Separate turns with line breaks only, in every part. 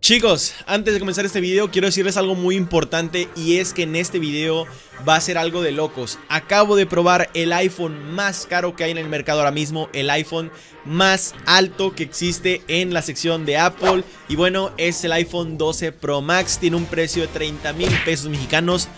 Chicos, antes de comenzar este video quiero decirles algo muy importante, y es que en este video va a ser algo de locos. Acabo de probar el iPhone más caro que hay en el mercado ahora mismo, el iPhone más alto que existe en la sección de Apple. Y bueno, es el iPhone 12 Pro Max, tiene un precio de 30,000 pesos mexicanos,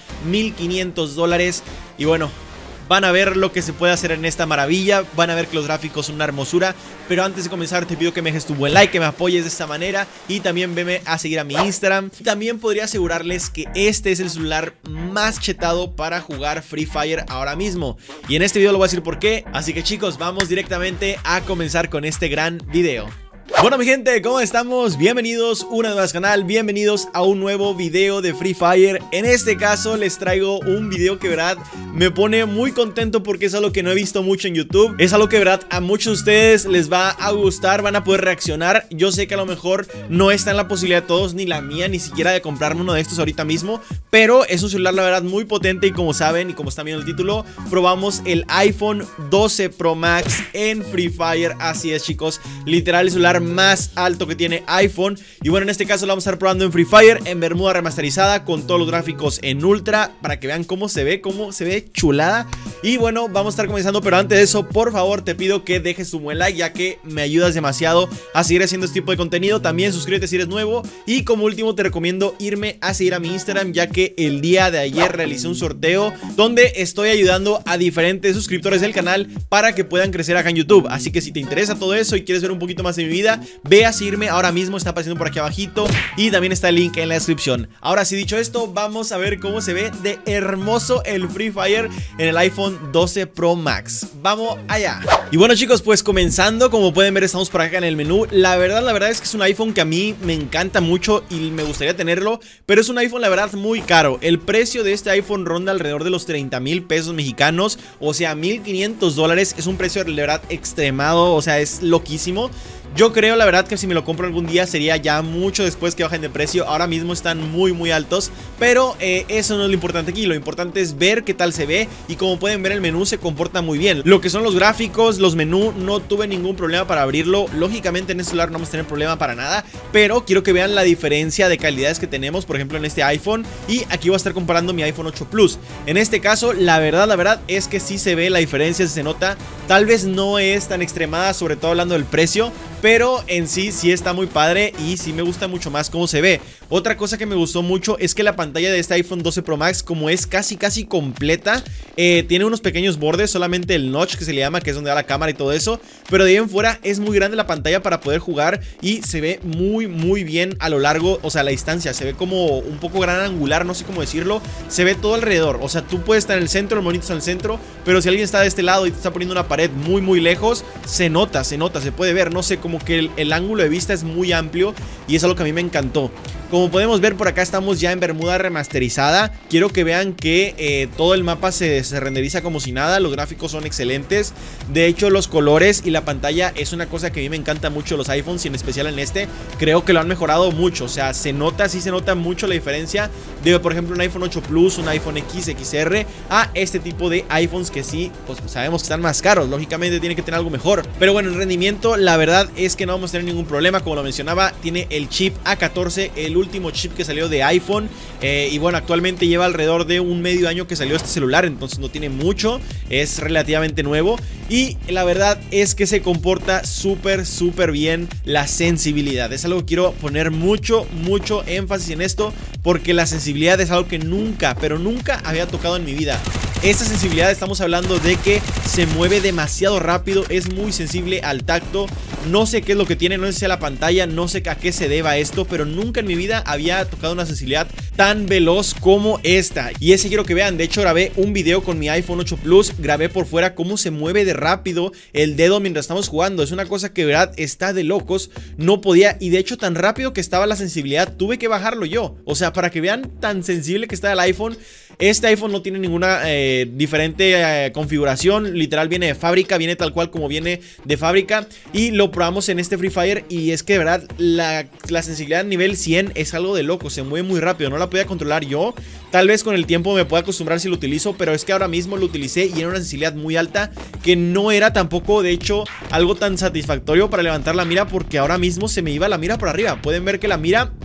$1,500. Y bueno, van a ver lo que se puede hacer en esta maravilla, van a ver que los gráficos son una hermosura. Pero antes de comenzar te pido que me dejes tu buen like, que me apoyes de esta manera, y también veme a seguir a mi Instagram. También podría asegurarles que este es el celular más chetado para jugar Free Fire ahora mismo, y en este video lo voy a decir por qué. Así que chicos, vamos directamente a comenzar con este gran video. Bueno mi gente, ¿cómo estamos? Bienvenidos una vez más al canal, bienvenidos a un nuevo video de Free Fire. En este caso les traigo un video que verdad me pone muy contento, porque es algo que no he visto mucho en YouTube. Es algo que verdad a muchos de ustedes les va a gustar, van a poder reaccionar. Yo sé que a lo mejor no está en la posibilidad de todos, ni la mía, ni siquiera de comprarme uno de estos ahorita mismo, pero es un celular la verdad muy potente. Y como saben, y como están viendo el título, probamos el iPhone 12 Pro Max en Free Fire. Así es chicos, literal el celular más alto que tiene iPhone. Y bueno, en este caso lo vamos a estar probando en Free Fire en Bermuda remasterizada, con todos los gráficos en ultra, para que vean cómo se ve chulada. Y bueno, vamos a estar comenzando, pero antes de eso, por favor te pido que dejes tu buen like, ya que me ayudas demasiado a seguir haciendo este tipo de contenido. También suscríbete si eres nuevo, y como último te recomiendo irme a seguir a mi Instagram, ya que el día de ayer realicé un sorteo donde estoy ayudando a diferentes suscriptores del canal para que puedan crecer acá en YouTube. Así que si te interesa todo eso y quieres ver un poquito más de mi vida, ve a seguirme ahora mismo, está apareciendo por aquí abajito, y también está el link en la descripción. Ahora sí, dicho esto, vamos a ver cómo se ve de hermoso el Free Fire en el iPhone 12 Pro Max. Vamos allá. Y bueno chicos, pues comenzando, como pueden ver estamos por acá en el menú. La verdad es que es un iPhone que a mí me encanta mucho y me gustaría tenerlo, pero es un iPhone la verdad muy caro. El precio de este iPhone ronda alrededor de los 30,000 pesos mexicanos, o sea $1,500. Es un precio de verdad extremado, o sea es loquísimo. Yo creo la verdad que si me lo compro algún día sería ya mucho después que bajen de precio. Ahora mismo están muy altos, pero eso no es lo importante aquí. Lo importante es ver qué tal se ve, y como pueden ver el menú se comporta muy bien. Lo que son los gráficos, los menús, no tuve ningún problema para abrirlo. Lógicamente en este celular no vamos a tener problema para nada, pero quiero que vean la diferencia de calidades que tenemos, por ejemplo en este iPhone. Y aquí voy a estar comparando mi iPhone 8 Plus. En este caso la verdad es que sí se ve la diferencia, se nota. Tal vez no es tan extremada, sobre todo hablando del precio, pero en sí está muy padre, y sí me gusta mucho más cómo se ve. Otra cosa que me gustó mucho es que la pantalla de este iPhone 12 Pro Max, como es casi completa, tiene unos pequeños bordes, solamente el notch que se le llama, que es donde va la cámara y todo eso, pero de ahí en fuera es muy grande la pantalla para poder jugar, y se ve muy bien a lo largo, o sea a la distancia, se ve como un poco gran angular, no sé cómo decirlo, se ve todo alrededor. O sea, tú puedes estar en el centro, el monito está en el centro, pero si alguien está de este lado y te está poniendo una pared muy lejos, se nota, se puede ver, no sé, como que el ángulo de vista es muy amplio, y es algo que a mí me encantó. Como podemos ver por acá estamos ya en Bermuda remasterizada. Quiero que vean que todo el mapa se renderiza como si nada. Los gráficos son excelentes. De hecho los colores y la pantalla es una cosa que a mí me encanta mucho de los iPhones, y en especial en este creo que lo han mejorado mucho. O sea, se nota mucho la diferencia de, por ejemplo, un iPhone 8 Plus, un iPhone X, XR, a este tipo de iPhones que sí, pues sabemos que están más caros. Lógicamente tiene que tener algo mejor, pero bueno, en rendimiento la verdad es que no vamos a tener ningún problema. Como lo mencionaba, tiene el chip A14, el último chip que salió de iPhone, y bueno, actualmente lleva alrededor de un medio año que salió este celular, entonces no tiene mucho, es relativamente nuevo, y la verdad es que se comporta súper bien la sensibilidad. Es algo que quiero poner mucho énfasis en esto, porque la sensibilidad es algo que nunca había tocado en mi vida. Esta sensibilidad, estamos hablando de que se mueve demasiado rápido, es muy sensible al tacto. No sé qué es lo que tiene, no sé si sea la pantalla, no sé a qué se deba esto, pero nunca en mi vida había tocado una sensibilidad tan veloz como esta. Y ese quiero que vean. De hecho grabé un video con mi iPhone 8 Plus, grabé por fuera cómo se mueve de rápido el dedo mientras estamos jugando. Es una cosa que de verdad está de locos. No podía, y de hecho tan rápido que estaba la sensibilidad tuve que bajarlo yo. O sea, para que vean tan sensible que está el iPhone. Este iPhone no tiene ninguna diferente configuración, literal viene de fábrica, viene tal cual como viene de fábrica, y lo probamos en este Free Fire, y es que de verdad la sensibilidad nivel 100 es algo de loco, se mueve muy rápido, no la podía controlar yo. Tal vez con el tiempo me pueda acostumbrar si lo utilizo, pero es que ahora mismo lo utilicé y era una sensibilidad muy alta, que no era tampoco de hecho algo tan satisfactorio para levantar la mira, porque ahora mismo se me iba la mira por arriba. Pueden ver que la mira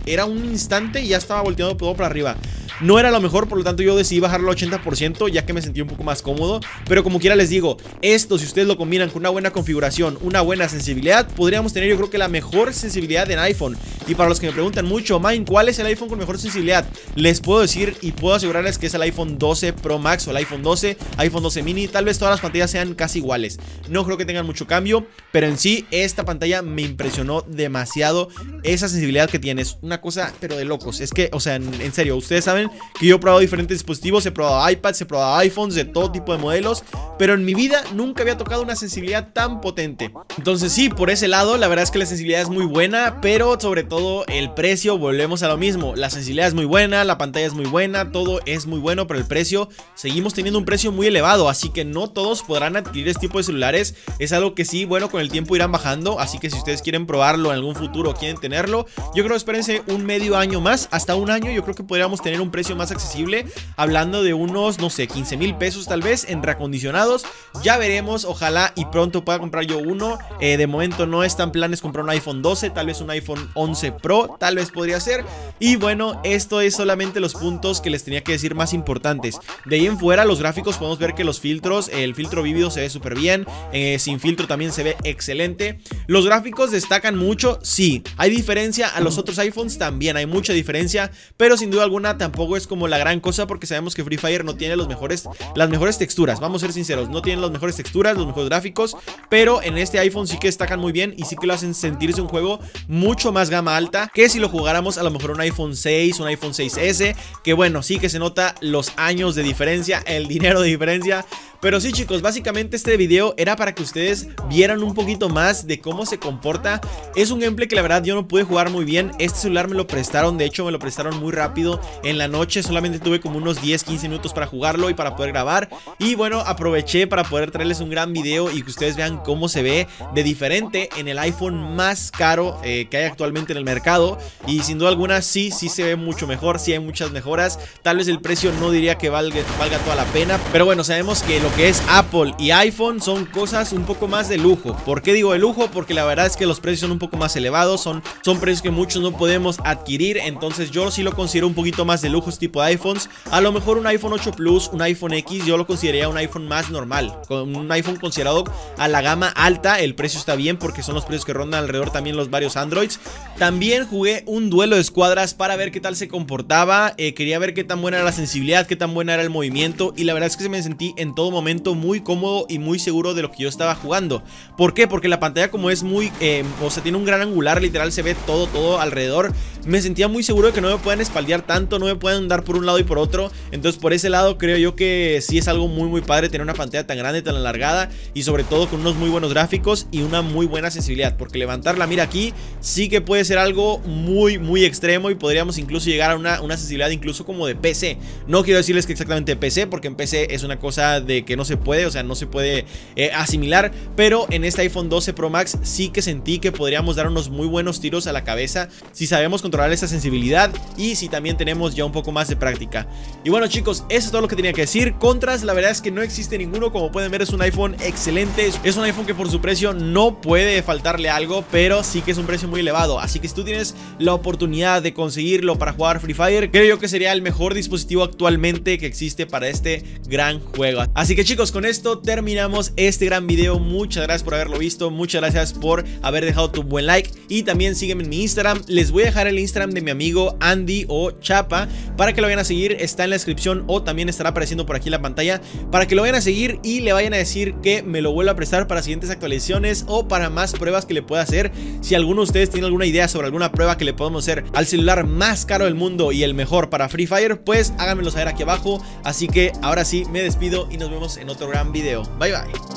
era un instante y ya estaba volteando todo para arriba. No era lo mejor, por lo tanto yo decidí bajarlo al 80%, ya que me sentí un poco más cómodo. Pero como quiera les digo, esto si ustedes lo combinan con una buena configuración, una buena sensibilidad, podríamos tener yo creo que la mejor sensibilidad en iPhone. Y para los que me preguntan mucho, Mine, ¿cuál es el iPhone con mejor sensibilidad? Les puedo decir y puedo asegurarles que es el iPhone 12 Pro Max o el iPhone 12, iPhone 12 mini. Tal vez todas las pantallas sean casi iguales, no creo que tengan mucho cambio, pero en sí esta pantalla me impresionó demasiado. Esa sensibilidad que tiene es una cosa pero de locos. Es que, o sea, en serio, ustedes saben que yo he probado diferentes dispositivos, he probado iPads, he probado iPhones de todo tipo de modelos, pero en mi vida nunca había tocado una sensibilidad tan potente. Entonces sí, por ese lado la verdad es que la sensibilidad es muy buena, pero sobre todo el precio, volvemos a lo mismo. La sensibilidad es muy buena, la pantalla es muy buena, todo es muy bueno, pero el precio, seguimos teniendo un precio muy elevado, así que no todos podrán adquirir este tipo de celulares. Es algo que sí, bueno, con el tiempo irán bajando, así que si ustedes quieren probarlo en algún futuro o quieren tenerlo, yo creo que espérense un medio año más, hasta un año. Yo creo que podríamos tener un precio más accesible, hablando de unos, no sé, 15,000 pesos tal vez en reacondicionados. Ya veremos, ojalá y pronto pueda comprar yo uno. De momento no están planes comprar un iPhone 12, tal vez un iPhone 11 Pro, tal vez podría ser. Y bueno, esto es solamente los puntos que les tenía que decir más importantes. De ahí en fuera, los gráficos, podemos ver que los filtros, el filtro vívido se ve súper bien, sin filtro también se ve excelente. Los gráficos destacan mucho, sí. Hay diferencia a los otros iPhones, también hay mucha diferencia, pero sin duda alguna tampoco es como la gran cosa, porque sabemos que Free Fire no tiene las mejores texturas, vamos a ser sinceros, no tiene las mejores texturas, los mejores gráficos, pero en este iPhone sí que destacan muy bien y sí que lo hacen sentirse un juego mucho más gama alta que si lo jugáramos a lo mejor un iPhone 6, un iPhone 6S, que bueno, sí que se nota los años de diferencia, el dinero de diferencia. Pero sí, chicos, básicamente este video era para que ustedes vieran un poquito más de cómo se comporta. Es un gameplay que la verdad yo no pude jugar muy bien. Este celular me lo prestaron, de hecho me lo prestaron muy rápido en la noche. Solamente tuve como unos 10-15 minutos para jugarlo y para poder grabar. Y bueno, aproveché para poder traerles un gran video y que ustedes vean cómo se ve de diferente en el iPhone más caro que hay actualmente en el mercado. Y sin duda alguna sí se ve mucho mejor, sí hay muchas mejoras. Tal vez el precio no diría que valga toda la pena, pero bueno, sabemos que lo que es Apple y iPhone son cosas un poco más de lujo. ¿Por qué digo de lujo? Porque la verdad es que los precios son un poco más elevados, son precios que muchos no podemos adquirir. Entonces yo sí lo considero un poquito más de lujo este tipo de iPhones. A lo mejor un iPhone 8 Plus, un iPhone X, yo lo consideraría un iPhone más normal, con un iPhone considerado a la gama alta. El precio está bien porque son los precios que rondan alrededor también los varios Androids. También jugué un duelo de escuadras para ver qué tal se comportaba. Quería ver qué tan buena era la sensibilidad, qué tan buena era el movimiento, y la verdad es que me sentí en todo momento muy cómodo y muy seguro de lo que yo estaba jugando. ¿Por qué? Porque la pantalla, como es muy, o sea, tiene un gran angular, literal se ve todo alrededor. Me sentía muy seguro de que no me puedan espaldear tanto, no me pueden dar por un lado y por otro. Entonces por ese lado creo yo que sí es algo muy padre tener una pantalla tan grande, tan alargada, y sobre todo con unos muy buenos gráficos y una muy buena sensibilidad, porque levantar la mira aquí sí que puede ser algo muy extremo, y podríamos incluso llegar a una sensibilidad incluso como de PC. No quiero decirles que exactamente de PC, porque en PC es una cosa de que no se puede, o sea, no se puede asimilar, pero en este iPhone 12 Pro Max sí que sentí que podríamos dar unos muy buenos tiros a la cabeza si sabemos controlar esa sensibilidad y si también tenemos ya un poco más de práctica. Y bueno, chicos, eso es todo lo que tenía que decir. Contras, la verdad es que no existe ninguno. Como pueden ver, es un iPhone excelente, es un iPhone que por su precio no puede faltarle algo, pero sí que es un precio muy elevado. Así que si tú tienes la oportunidad de conseguirlo para jugar Free Fire, creo yo que sería el mejor dispositivo actualmente que existe para este gran juego. Así que chicos, con esto terminamos este gran video. Muchas gracias por haberlo visto, muchas gracias por haber dejado tu buen like, y también sígueme en mi Instagram. Les voy a dejar el Instagram de mi amigo Andy o Chapa para que lo vayan a seguir, está en la descripción o también estará apareciendo por aquí en la pantalla, para que lo vayan a seguir y le vayan a decir que me lo vuelva a prestar para siguientes actualizaciones o para más pruebas que le pueda hacer. Si alguno de ustedes tiene alguna idea sobre alguna prueba que le podemos hacer al celular más caro del mundo y el mejor para Free Fire, pues háganmelo saber aquí abajo. Así que ahora sí me despido y nos vemos en otro gran video. Bye bye.